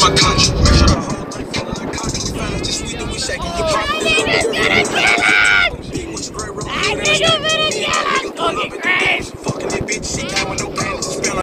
my country. Make sure the whole thing feeling like cocky. We fast, just sweet and we shaking. You pop this little girl.